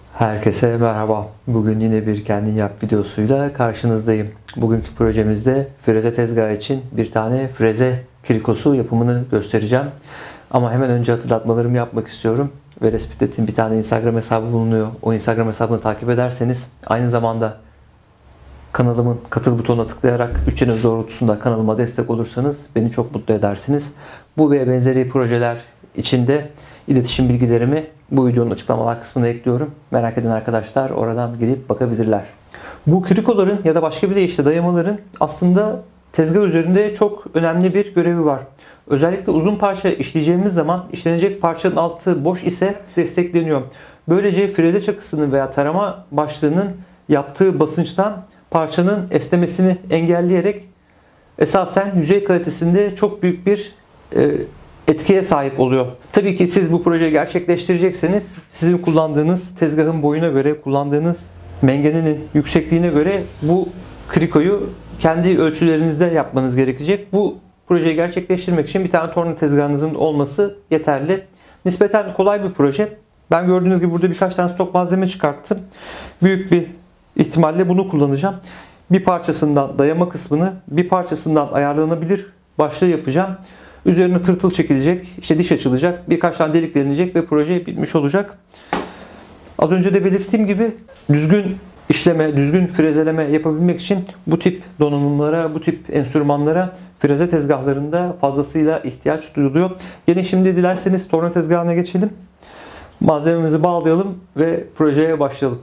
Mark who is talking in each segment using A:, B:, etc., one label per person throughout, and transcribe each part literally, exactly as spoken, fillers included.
A: Herkese merhaba. Bugün yine bir kendin yap videosuyla karşınızdayım. Bugünkü projemizde freze tezgahı için bir tane freze krikosu yapımını göstereceğim. Ama hemen önce hatırlatmalarımı yapmak istiyorum. Velespitlet'in bir tane Instagram hesabı bulunuyor. O Instagram hesabını takip ederseniz aynı zamanda kanalımın katıl butonuna tıklayarak bütçeniz doğrultusunda kanalıma destek olursanız beni çok mutlu edersiniz. Bu ve benzeri projeler içinde iletişim bilgilerimi bu videonun açıklamalar kısmına ekliyorum. Merak eden arkadaşlar oradan gidip bakabilirler. Bu krikoların ya da başka bir deyişle dayamaların aslında tezgah üzerinde çok önemli bir görevi var. Özellikle uzun parça işleyeceğimiz zaman işlenecek parçanın altı boş ise destekleniyor. Böylece freze çakısının veya tarama başlığının yaptığı basınçtan parçanın esnemesini engelleyerek esasen yüzey kalitesinde çok büyük bir e, etkiye sahip oluyor. Tabii ki siz bu projeyi gerçekleştirecekseniz sizin kullandığınız tezgahın boyuna göre, kullandığınız mengenenin yüksekliğine göre bu krikoyu kendi ölçülerinizde yapmanız gerekecek. Bu projeyi gerçekleştirmek için bir tane torna tezgahınızın olması yeterli. Nispeten kolay bir proje. Ben gördüğünüz gibi burada birkaç tane stok malzeme çıkarttım. Büyük bir ihtimalle bunu kullanacağım. Bir parçasından dayama kısmını, bir parçasından ayarlanabilir başlığı yapacağım. Üzerine tırtıl çekilecek, işte diş açılacak, birkaç tane delik delinecek ve proje bitmiş olacak. Az önce de belirttiğim gibi düzgün işleme, düzgün frezeleme yapabilmek için bu tip donanımlara, bu tip enstrümanlara freze tezgahlarında fazlasıyla ihtiyaç duyuluyor. Yine şimdi dilerseniz torna tezgahına geçelim. Malzememizi bağlayalım ve projeye başlayalım.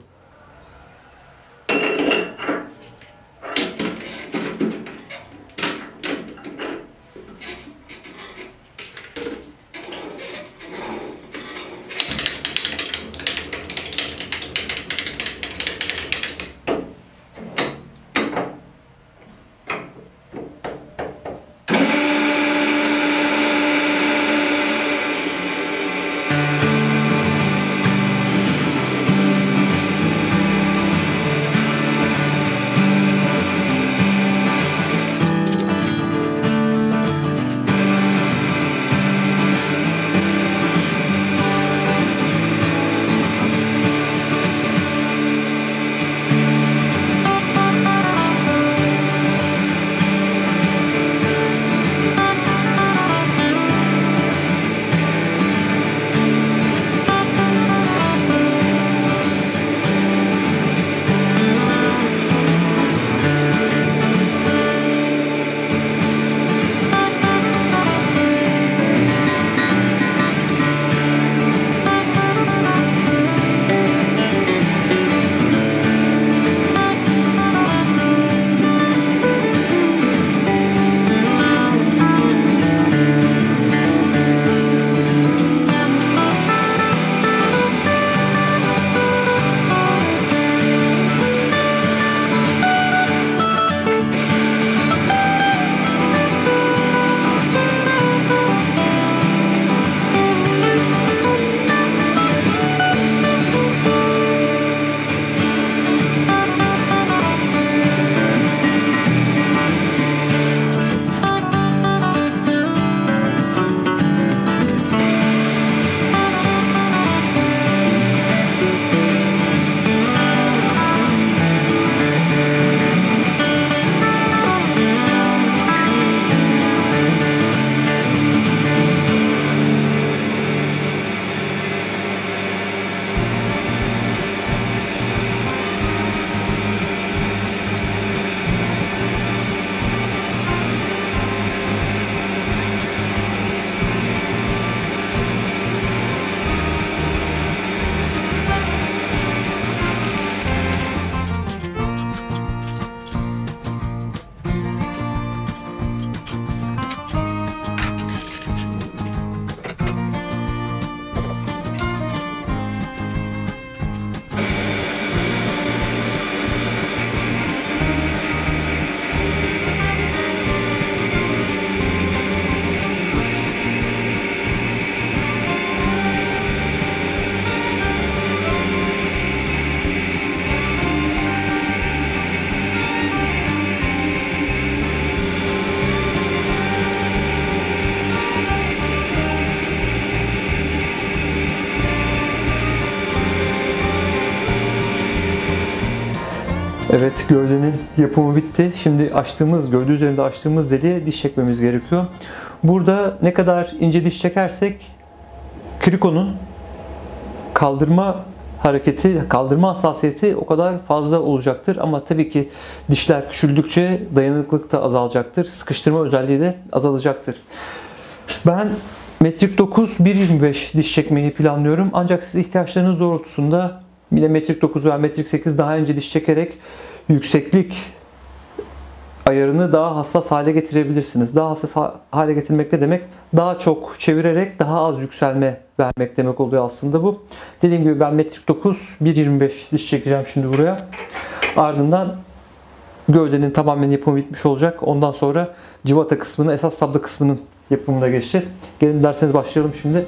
A: Evet, gövdenin yapımı bitti. Şimdi açtığımız, gövde üzerinde açtığımız deliğe diş çekmemiz gerekiyor. Burada ne kadar ince diş çekersek krikonun kaldırma hareketi, kaldırma hassasiyeti o kadar fazla olacaktır. Ama tabii ki dişler küçüldükçe dayanıklılık da azalacaktır. Sıkıştırma özelliği de azalacaktır. Ben metrik dokuz bir yirmi beş diş çekmeyi planlıyorum. Ancak siz ihtiyaçlarınız doğrultusunda yine metrik dokuz veya metrik sekiz daha ince diş çekerek yükseklik ayarını daha hassas hale getirebilirsiniz. Daha hassas hale getirmek ne demek? Daha çok çevirerek daha az yükselme vermek demek oluyor aslında bu. Dediğim gibi ben metrik dokuz bir yirmi beş diş çekeceğim şimdi buraya. Ardından gövdenin tamamen yapımı bitmiş olacak. Ondan sonra cıvata kısmını, esas sablı kısmının yapımına geçeceğiz. Gelin derseniz başlayalım şimdi.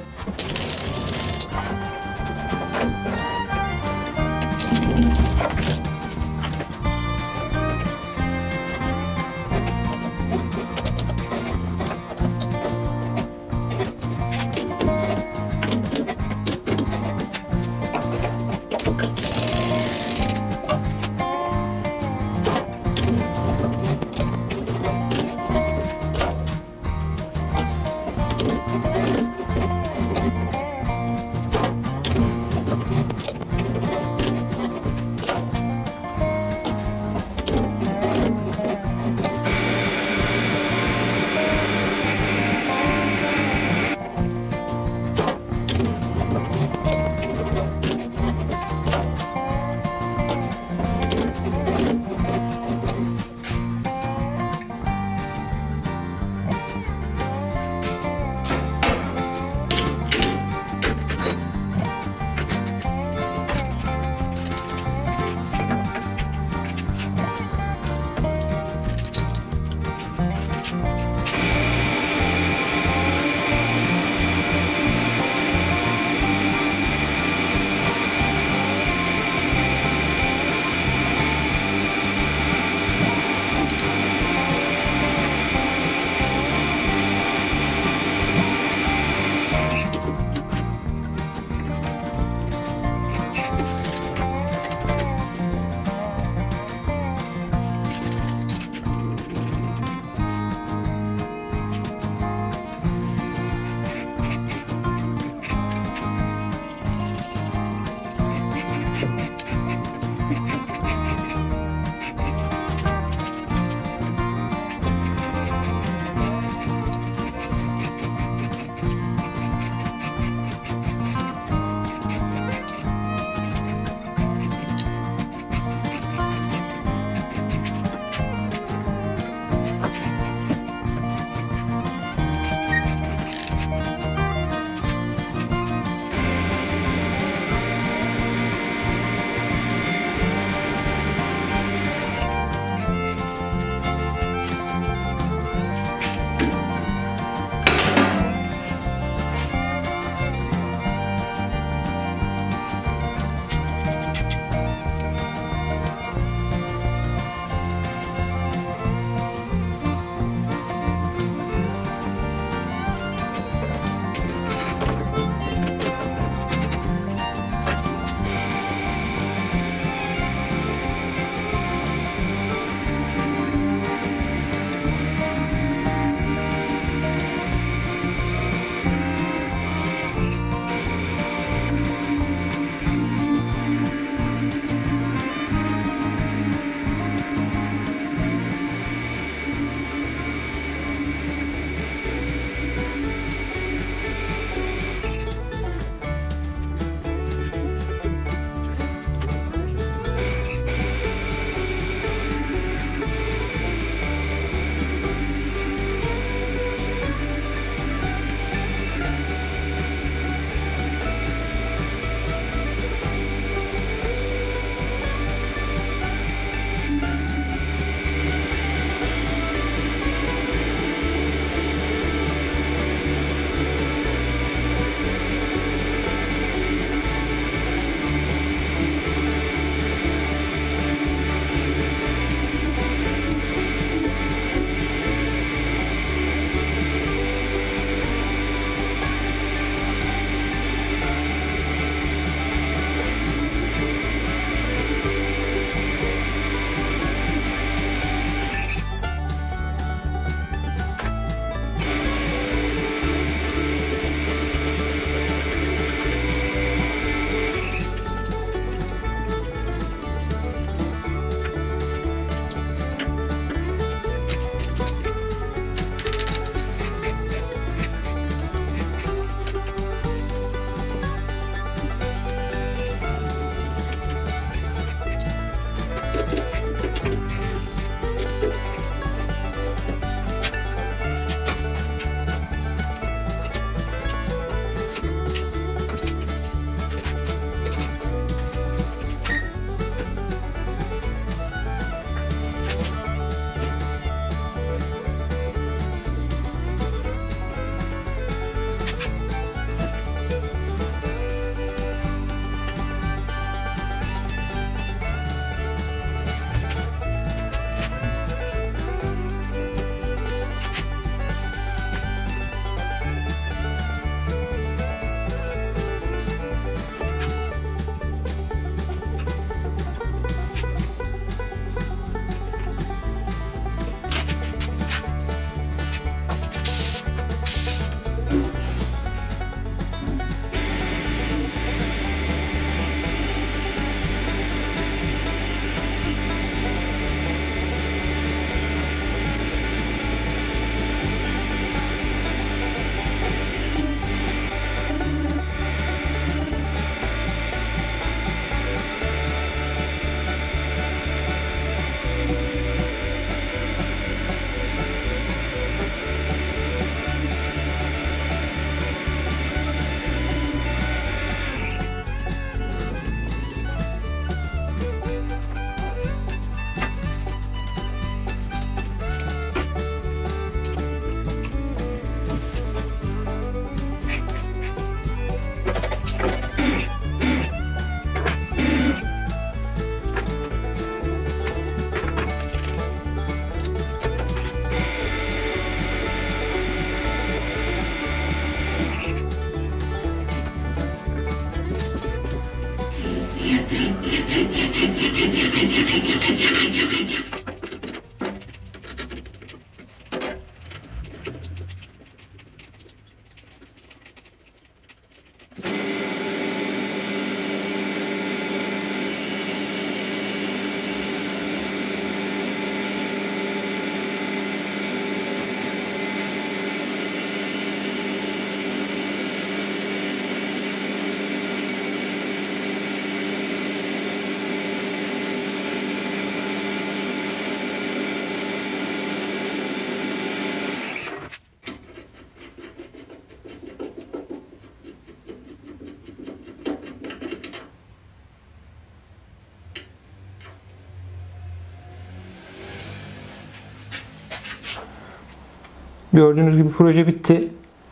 A: Gördüğünüz gibi proje bitti.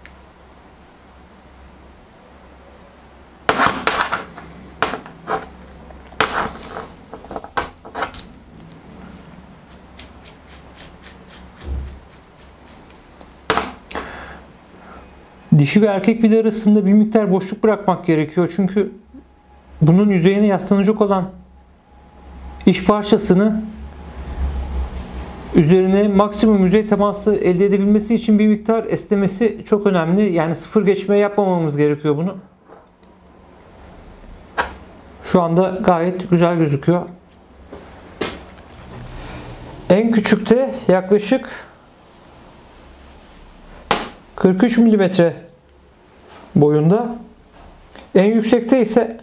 A: Dişi ve erkek vida arasında bir miktar boşluk bırakmak gerekiyor. Çünkü bunun yüzeyine yaslanacak olan iş parçasını üzerine maksimum yüzey teması elde edebilmesi için bir miktar esnemesi çok önemli. Yani sıfır geçme yapmamamız gerekiyor bunu. Şu anda gayet güzel gözüküyor. En küçükte yaklaşık kırk üç milimetre boyunda. En yüksekte ise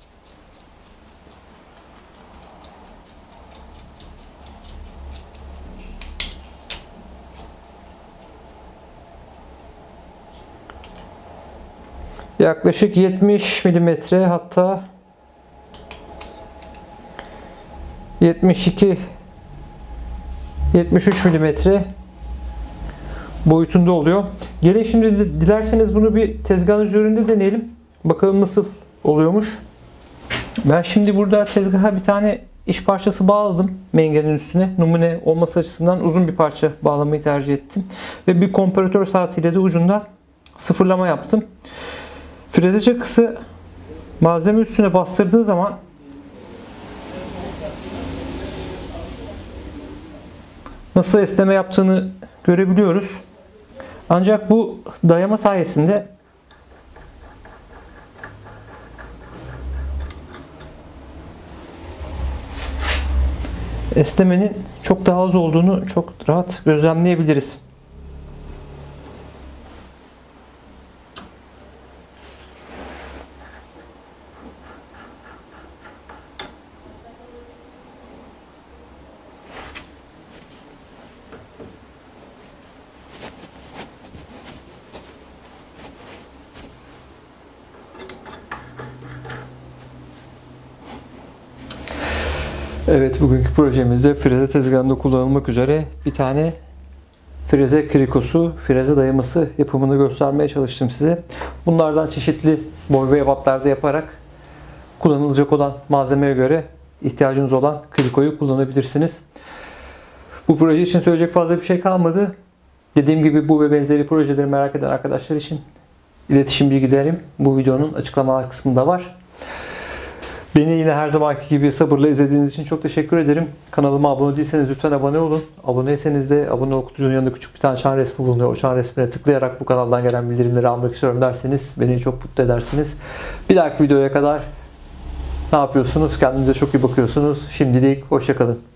A: yaklaşık yetmiş milimetre, hatta yetmiş iki yetmiş üç milimetre boyutunda oluyor. Gelin şimdi dilerseniz bunu bir tezgahın üzerinde deneyelim. Bakalım nasıl oluyormuş. Ben şimdi burada tezgaha bir tane iş parçası bağladım mengenin üstüne. Numune olması açısından uzun bir parça bağlamayı tercih ettim. Ve bir komparatör saatiyle de ucunda sıfırlama yaptım. Freze çakısı malzeme üstüne bastırdığı zaman nasıl esneme yaptığını görebiliyoruz. Ancak bu dayama sayesinde esnemenin çok daha az olduğunu çok rahat gözlemleyebiliriz. Evet, bugünkü projemizde freze tezgahında kullanılmak üzere bir tane freze krikosu, freze dayaması yapımını göstermeye çalıştım size. Bunlardan çeşitli boy ve ebatlarda yaparak kullanılacak olan malzemeye göre ihtiyacınız olan krikoyu kullanabilirsiniz. Bu proje için söyleyecek fazla bir şey kalmadı. Dediğim gibi bu ve benzeri projeleri merak eden arkadaşlar için iletişim bilgilerim bu videonun açıklamalar kısmında var. Beni yine her zamanki gibi sabırla izlediğiniz için çok teşekkür ederim. Kanalıma abone değilseniz lütfen abone olun. Aboneyseniz de abone ol kutucuğunun yanında küçük bir tane çan resmi bulunuyor. O çan resmine tıklayarak bu kanaldan gelen bildirimleri almak istiyorum derseniz beni çok mutlu edersiniz. Bir dahaki videoya kadar ne yapıyorsunuz? Kendinize çok iyi bakıyorsunuz. Şimdilik hoşça kalın.